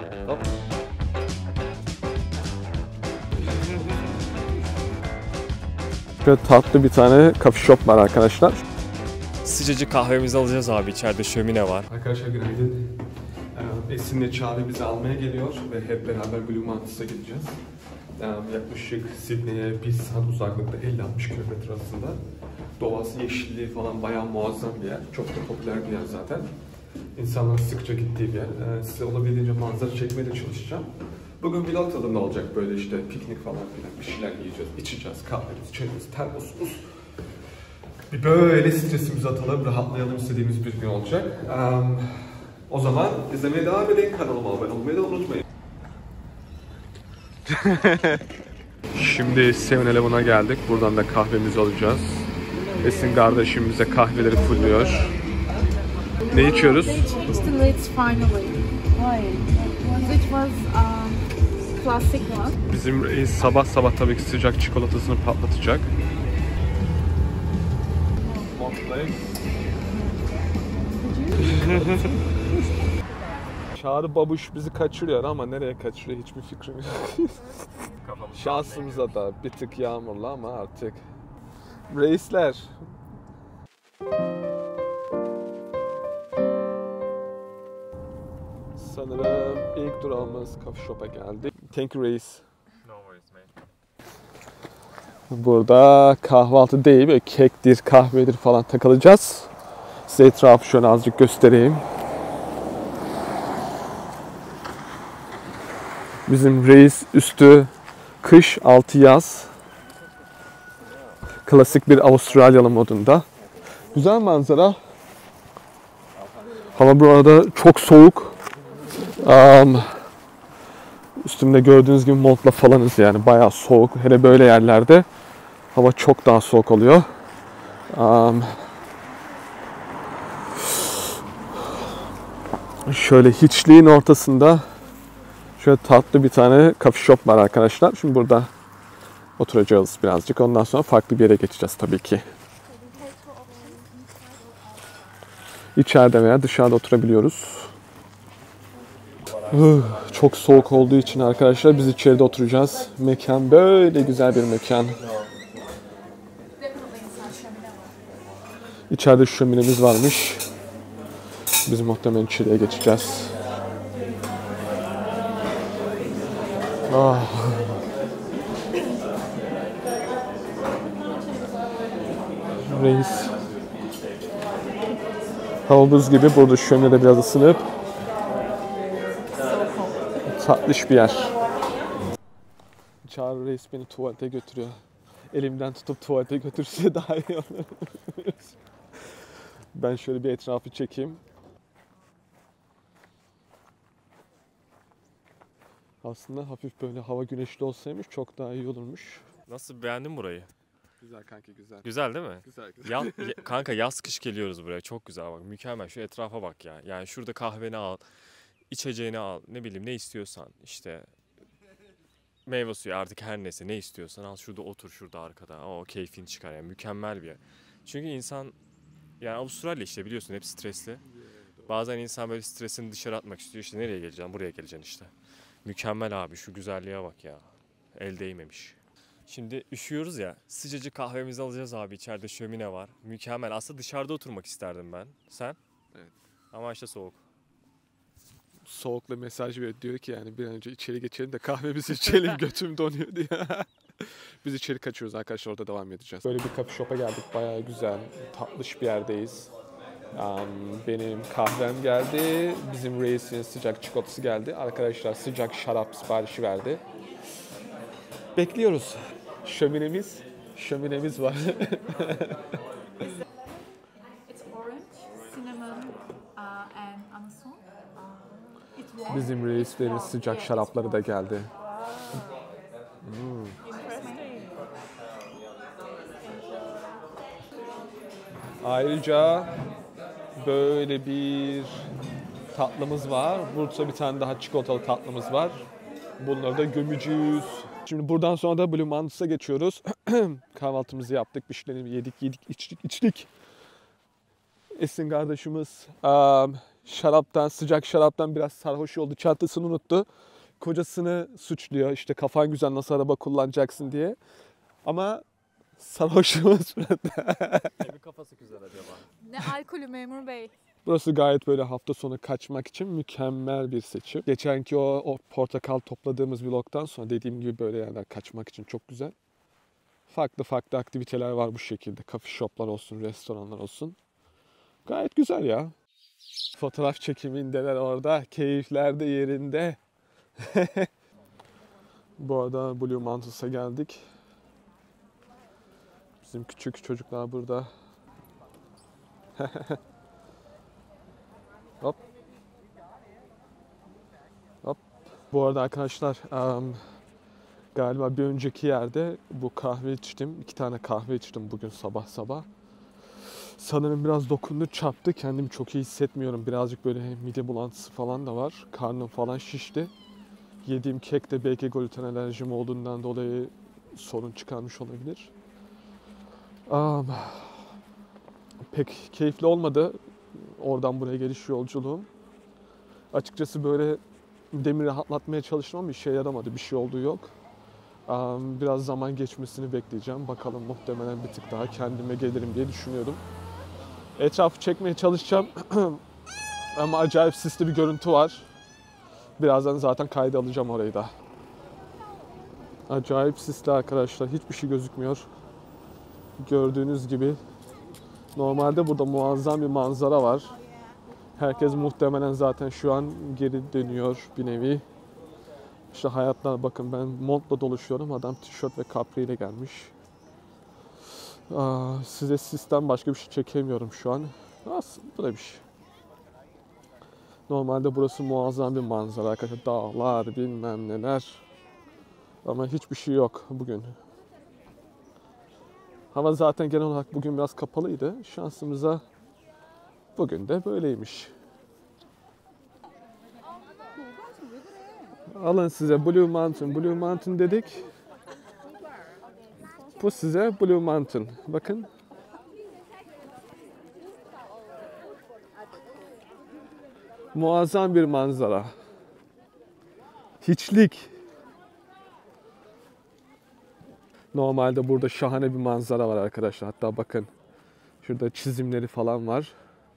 Hop. Şöyle tatlı bir tane coffee shop var arkadaşlar. Sıcacık kahvemizi alacağız abi. İçeride şömine var. Arkadaşlar günaydın. Esin'le Çağrı bizi almaya geliyor ve hep beraber Blue Mountain'a gideceğiz. Yaklaşık Sydney'e 1 saat uzaklıkta 50-60 kilometre arasında. Doğası, yeşilliği falan bayağı muazzam bir yer. Çok da popüler bir yer zaten. İnsanların sıkça gittiği bir yer. Size olabildiğince manzara çekmeye de çalışacağım. Bugün vlog tadında olacak, böyle işte piknik falan filan bir şeyler yiyeceğiz, içeceğiz, kahvemiz, çayımız, termosumuz. Bir böyle stresimizi atalım, rahatlayalım istediğimiz bir gün olacak. O zaman izlemeye devam edin, kanalıma abone olmayı da unutmayın. Şimdi 7-Eleven'a geldik, buradan da kahvemizi alacağız. Esin kardeşim bize kahveleri fulluyor. Ne içiyoruz? Bizim reis sabah sabah tabii ki sıcak çikolatasını patlatacak. Çağrı babuş bizi kaçırıyor ama nereye kaçırıyor hiçbir fikrim yok. Şansımıza da bir tık yağmurlu ama artık. Reisler. Sanırım ilk durağımız coffee shop'a geldi. Thank you reis. No worries, mate. Burada kahvaltı değil, böyle kektir, kahvedir falan takılacağız. Size etrafı şöyle azıcık göstereyim. Bizim reis üstü kış, altı yaz. Klasik bir Avustralyalı modunda. Güzel manzara. Hava burada çok soğuk. Üstümde gördüğünüz gibi montla falanız, yani bayağı soğuk. Hele böyle yerlerde hava çok daha soğuk oluyor. Şöyle hiçliğin ortasında şöyle tatlı bir tane coffee shop var arkadaşlar. Şimdi burada oturacağız birazcık. Ondan sonra farklı bir yere geçeceğiz tabii ki. İçeride veya dışarıda oturabiliyoruz. Çok soğuk olduğu için arkadaşlar biz içeride oturacağız. Mekan böyle güzel bir mekan. İçeride şöminemiz varmış. Biz muhtemelen içeriye geçeceğiz. Reis. Hava buz gibi, burada şöminede biraz ısınıp tatlış bir yer. Çağrı reis beni tuvalete götürüyor. Elimden tutup tuvalete götürse daha iyi olur. Ben şöyle bir etrafı çekeyim. Aslında hafif böyle hava güneşli olsaymış çok daha iyi olurmuş. Nasıl, beğendin burayı? Güzel kanka, güzel. Güzel değil mi? Güzel güzel. Kanka yaz kış geliyoruz buraya. Çok güzel bak. Mükemmel. Şu etrafa bak ya. Yani şurada kahveni al. İçeceğini al. Ne bileyim ne istiyorsan. İşte meyve suyu, artık her neyse ne istiyorsan al. Şurada otur, şurada arkada. O keyfini çıkar yani. Mükemmel bir yer. Çünkü insan, yani Avustralya işte biliyorsun hep stresli. Bazen insan böyle stresini dışarı atmak istiyor. İşte nereye geleceksin? Buraya geleceksin işte. Mükemmel abi, şu güzelliğe bak ya. El değmemiş. Şimdi üşüyoruz ya, sıcacık kahvemizi alacağız abi, içeride şömine var. Mükemmel. Aslında dışarıda oturmak isterdim ben. Sen? Evet. Ama işte soğuk. Soğukla mesaj veriyor, diyor ki yani bir an önce içeri geçelim de kahvemizi içelim, götüm donuyor diye. Biz içeri kaçıyoruz arkadaşlar, orada devam edeceğiz. Böyle bir coffee shop'a geldik, bayağı güzel, tatlış bir yerdeyiz. Benim kahvem geldi, bizim reisin sıcak çikolatası geldi. Arkadaşlar sıcak şarap siparişi verdi. Bekliyoruz. Şöminemiz var. Bizim reislerin sıcak şarapları da geldi. Ayrıca böyle bir tatlımız var. Burada bir tane daha çikolatalı tatlımız var. Bunları da gömeceğiz. Şimdi buradan sonra da Blue Mountain'a geçiyoruz. Kahvaltımızı yaptık, bir şeyleri yedik, içtik. Esin kardeşimiz şaraptan, sıcak şaraptan biraz sarhoş oldu. Çantasını unuttu. Kocasını suçluyor. İşte kafan güzel nasıl araba kullanacaksın diye. Ama sarhoşluğumuz Kimin kafası güzel acaba? Ne alkolü memur bey. Burası gayet böyle hafta sonu kaçmak için mükemmel bir seçim. Geçenki o portakal topladığımız vlogdan sonra dediğim gibi böyle yerler kaçmak için çok güzel. Farklı farklı aktiviteler var bu şekilde. Coffee shoplar olsun, restoranlar olsun. Gayet güzel ya. Fotoğraf çekimindeler orada. Keyifler de yerinde. Bu arada Blue Mountain'a geldik. Bizim küçük çocuklar burada. Hop. Hop. Bu arada arkadaşlar galiba bir önceki yerde bu kahve içtim. 2 tane kahve içtim bugün sabah sabah. Sanırım biraz dokundu, çarptı. Kendimi çok iyi hissetmiyorum. Birazcık böyle mide bulantısı falan da var. Karnım falan şişti. Yediğim kek de belki gluten alerjim olduğundan dolayı sorun çıkarmış olabilir. Pek keyifli olmadı oradan buraya geliş yolculuğum. Açıkçası böyle midemi rahatlatmaya çalıştım ama işe yaramadı. Bir şey olduğu yok. Biraz zaman geçmesini bekleyeceğim. Bakalım muhtemelen bir tık daha kendime gelirim diye düşünüyorum. Etrafı çekmeye çalışacağım. Ama acayip sisli bir görüntü var. Birazdan zaten kayda alacağım orayı da. Acayip sisli arkadaşlar. Hiçbir şey gözükmüyor. Gördüğünüz gibi. Normalde burada muazzam bir manzara var. Herkes muhtemelen zaten şu an geri dönüyor bir nevi. İşte hayatlar bakın ben montla dolaşıyorum. Adam tişört ve capri ile gelmiş. Size sisten başka bir şey çekemiyorum şu an. Aslında bu da bir şey. Normalde burası muazzam bir manzara arkadaşlar. Dağlar bilmem neler. Ama hiçbir şey yok bugün. Hava zaten genel olarak bugün biraz kapalıydı. Şansımıza bugün de böyleymiş. Alın size Blue Mountain. Blue Mountain dedik. Bu size Blue Mountain. Bakın. Muazzam bir manzara. Hiçlik. Normalde burada şahane bir manzara var arkadaşlar. Hatta bakın. Şurada çizimleri falan var.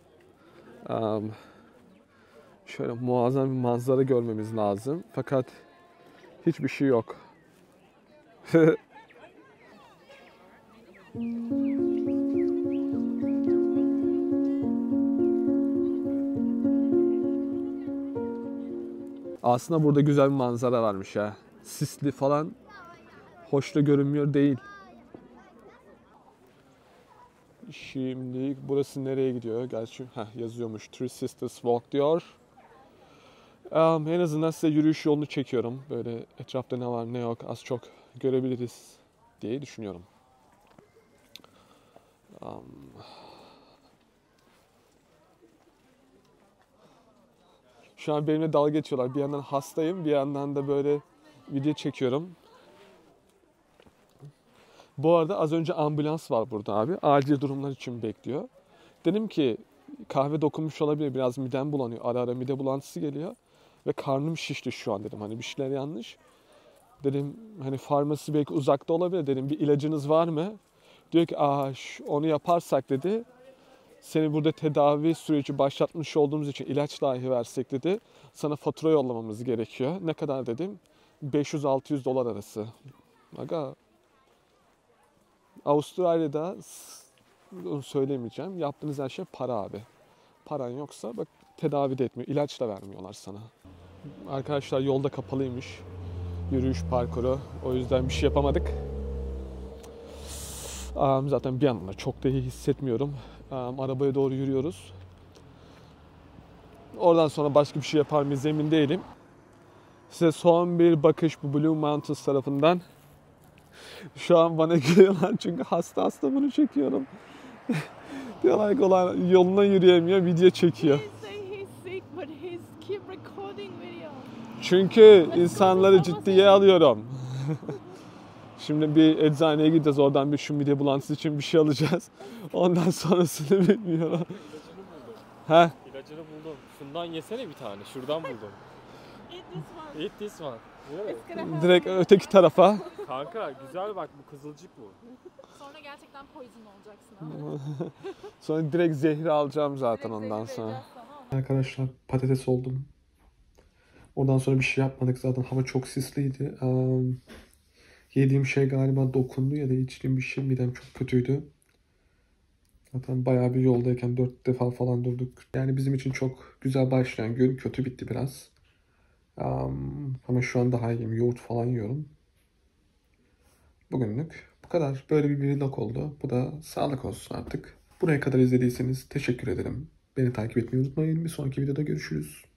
Şöyle muazzam bir manzara görmemiz lazım. Fakat hiçbir şey yok. Aslında burada güzel bir manzara varmış ha. Sisli falan hoş da görünmüyor değil. Şimdi burası nereye gidiyor? Gerçi yazıyormuş. Three Sisters Walk diyor. En azından size yürüyüş yolunu çekiyorum. Böyle etrafta ne var ne yok az çok görebiliriz diye düşünüyorum. Şu an benimle dalga geçiyorlar. Bir yandan hastayım, bir yandan da böyle video çekiyorum. Bu arada az önce ambulans var burada abi. Acil durumlar için bekliyor. Dedim ki kahve dokunmuş olabilir. Biraz midem bulanıyor. Ara ara mide bulantısı geliyor. Ve karnım şişti şu an dedim. Hani bir şeyler yanlış. Dedim hani farmasi belki uzakta olabilir. Dedim bir ilacınız var mı? Diyor ki onu yaparsak dedi. Seni burada tedavi süreci başlatmış olduğumuz için ilaç dahi versek dedi. Sana fatura yollamamız gerekiyor. Ne kadar dedim? $500-600 arası. Aga. Avustralya'da onu söylemeyeceğim. Yaptığınız her şey para abi. Paran yoksa bak tedavi de etmiyor. İlaç da vermiyorlar sana. Arkadaşlar yolda kapalıymış. Yürüyüş parkuru. O yüzden bir şey yapamadık. Zaten bir yandan da çok da iyi hissetmiyorum. Arabaya doğru yürüyoruz. Oradan sonra başka bir şey yapar mıyız emin değilim. Size son bir bakış bu Blue Mountains tarafından. Şu an bana gülüyorlar çünkü hasta bunu çekiyorum. Diyorlar ki olan yoluna yürüyemiyor, video çekiyor. Çünkü insanları ciddiye alıyorum. Şimdi bir eczaneye gideceğiz, oradan bir şu mide bulantısı için bir şey alacağız. Ondan sonrasını bilmiyorum. İlacını İlacını buldum. Şundan yesene bir tane. Şuradan buldum. Eat this one. Eat this one. Really? It's gonna help Direkt you. öteki tarafa. Kanka güzel bak, bu kızılcık bu. Sonra gerçekten poison olacaksın ama. Sonra direkt zehri alacağım zaten Direkt ondan zehri sonra. vereceğiz sana ama. Arkadaşlar patates oldum. Oradan sonra bir şey yapmadık zaten. Hava çok sisliydi. Yediğim şey galiba dokundu ya da içtiğim bir şey, midem çok kötüydü. Zaten bayağı bir yoldayken 4 defa falan durduk. Yani bizim için çok güzel başlayan gün kötü bitti biraz. Ama şu an daha iyiyim. Yoğurt falan yiyorum. Bugünlük bu kadar. Böyle bir vlog oldu. Bu da sağlık olsun artık. Buraya kadar izlediyseniz teşekkür ederim. Beni takip etmeyi unutmayın. Bir sonraki videoda görüşürüz.